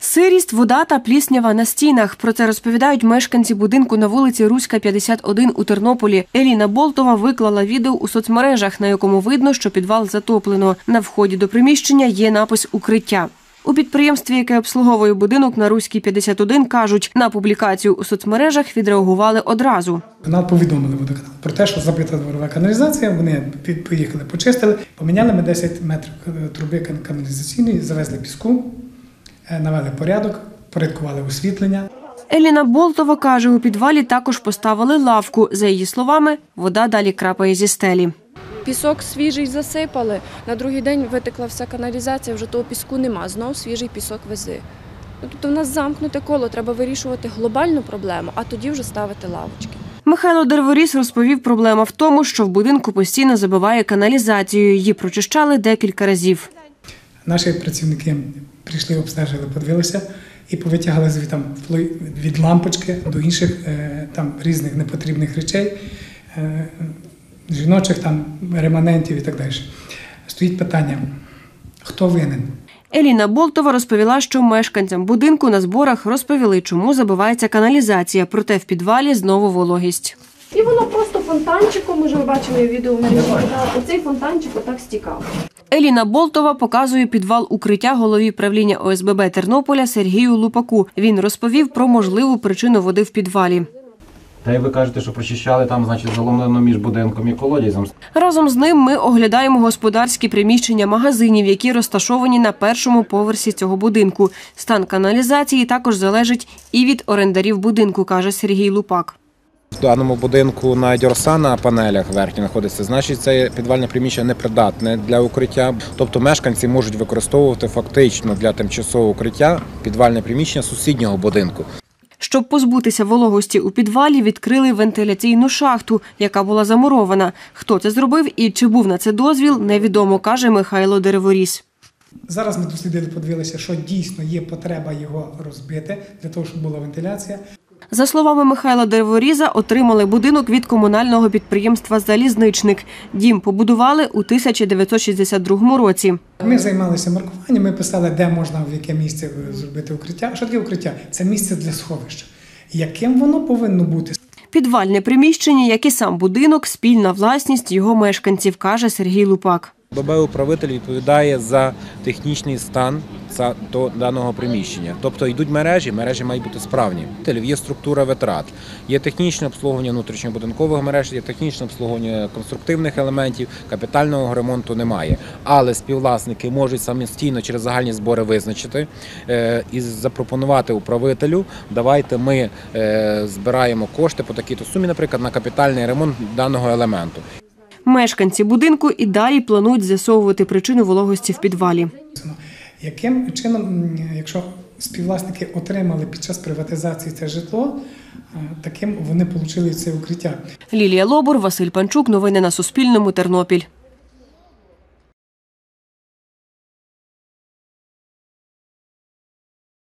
Сирість, вода та пліснява на стінах. Про це розповідають мешканці будинку на вулиці Руська, 51 у Тернополі. Еліна Болтова виклала відео у соцмережах, на якому видно, що підвал затоплено. На вході до приміщення є напис «Укриття». У підприємстві, яке обслуговує будинок на Руській, 51, кажуть, на публікацію у соцмережах відреагували одразу. Канал повідомили водоканал про те, що забита дворова каналізація, вони поїхали, почистили, поміняли ми 10 метрів труби каналізаційної, завезли піску, навели порядок, порядкували освітлення. Еліна Болтова каже, у підвалі також поставили лавку. За її словами, вода далі крапає зі стелі. Пісок свіжий засипали, на другий день витекла вся каналізація, вже того піску нема, знов свіжий пісок вези. Тобто в нас замкнуте коло, треба вирішувати глобальну проблему, а тоді вже ставити лавочки. Михайло Дерворіс розповів, проблема в тому, що в будинку постійно забиває каналізацію. Її прочищали декілька разів. Наші працівники прийшли, обстежили, подивилися і повитягали звідти від лампочки до інших там різних непотрібних речей, жіночих там реманентів і так далі. Стоїть питання, хто винен? Еліна Болтова розповіла, що мешканцям будинку на зборах розповіли, чому забивається каналізація, проте в підвалі знову вологість. І воно просто фонтанчиком, вже ви бачили відео в мене, оцей фонтанчик отак стікав. Еліна Болтова показує підвал «Укриття» голові правління ОСББ Тернополя Сергію Лупаку. Він розповів про можливу причину води в підвалі. Та й ви кажете, що прочищали там, значить, заломлено між будинком і колодязем. Разом з ним ми оглядаємо господарські приміщення магазинів, які розташовані на першому поверсі цього будинку. Стан каналізації також залежить і від орендарів будинку, каже Сергій Лупак. В даному будинку навіть орса на панелях верхніх знаходиться, значить це підвальне приміщення непридатне для укриття. Тобто мешканці можуть використовувати фактично для тимчасового укриття підвальне приміщення сусіднього будинку. Щоб позбутися вологості у підвалі, відкрили вентиляційну шахту, яка була замурована. Хто це зробив і чи був на це дозвіл, невідомо, каже Михайло Дерворіс. Зараз ми дослідили, подивилися, що дійсно є потреба його розбити, для того, щоб була вентиляція. За словами Михайла Дерворіза, отримали будинок від комунального підприємства «Залізничник». Дім побудували у 1962 році. Ми займалися маркуванням, ми писали, де можна, в яке місце зробити укриття. Що таке укриття? Це місце для сховища. Яким воно повинно бути? Підвальне приміщення, як і сам будинок, спільна власність його мешканців, каже Сергій Лупак. ОСББ-управитель відповідає за технічний стан до даного приміщення. Тобто йдуть мережі мають бути справні. Є структура витрат, є технічне обслуговування внутрішньобудинкових мереж, є технічне обслуговування конструктивних елементів, капітального ремонту немає. Але співвласники можуть самостійно через загальні збори визначити і запропонувати управителю, давайте ми збираємо кошти по такій-то сумі, наприклад, на капітальний ремонт даного елементу. Мешканці будинку і далі планують з'ясовувати причину вологості в підвалі. Яким чином, якщо співвласники отримали під час приватизації це житло, таким вони отримали це укриття. Лілія Лобур, Василь Панчук. Новини на Суспільному. Тернопіль.